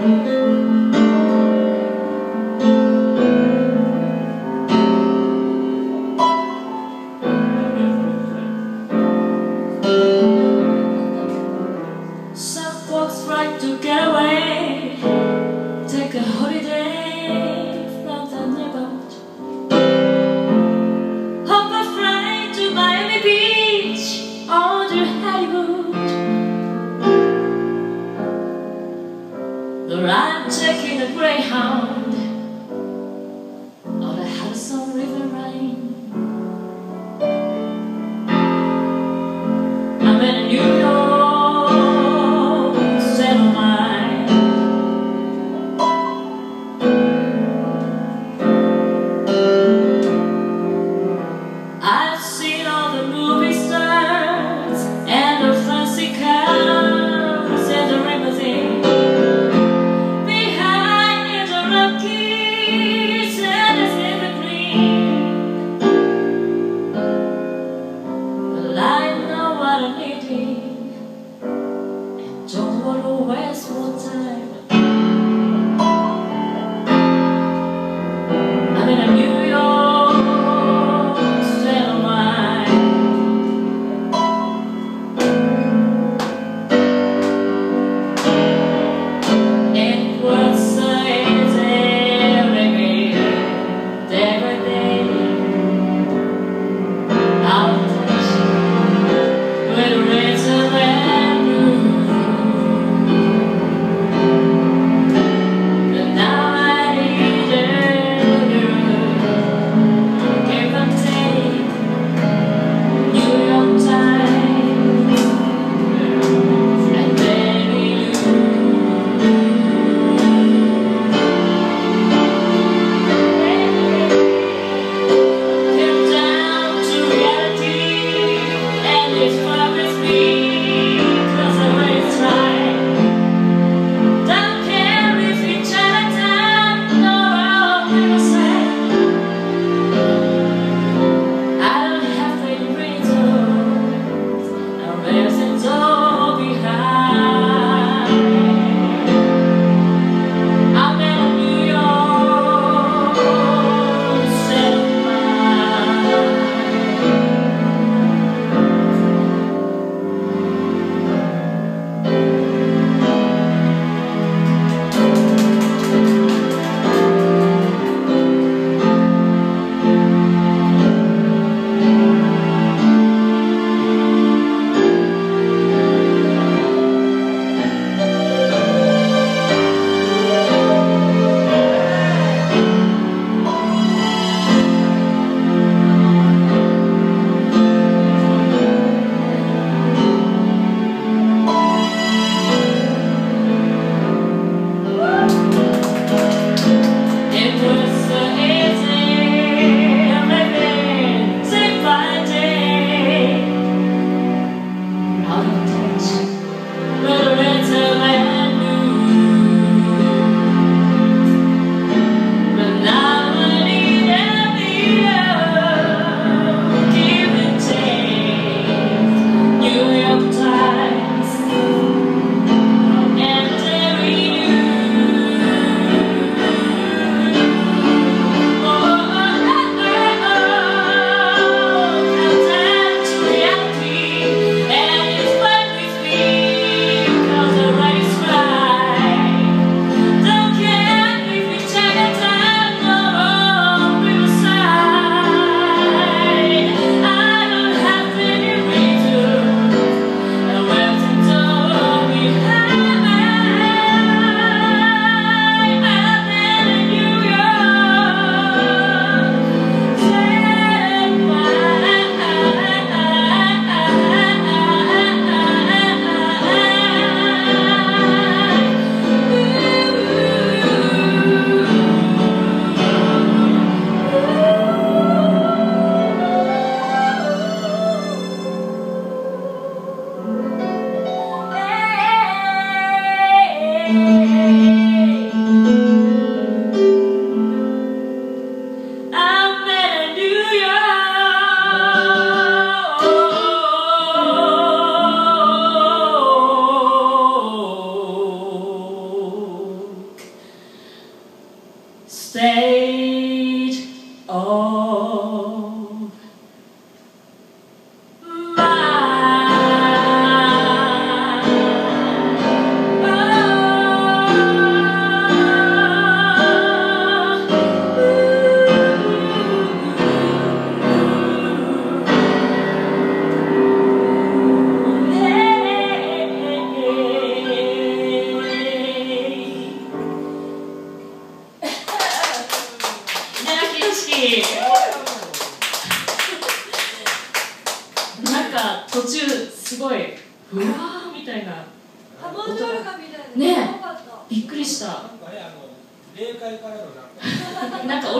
Some folks try to get away, take a holiday from the neighborhood, hop a flight to Miami Beach or to Hollywood. But I'm taking a Greyhound on the Hudson River line. I'm in New York, set of mine. I've seen all the movie stars and the fancy cars and the limousine behind the rock say it all.なんか途中すごいふわーみたいな音がね、びっくりした。なんか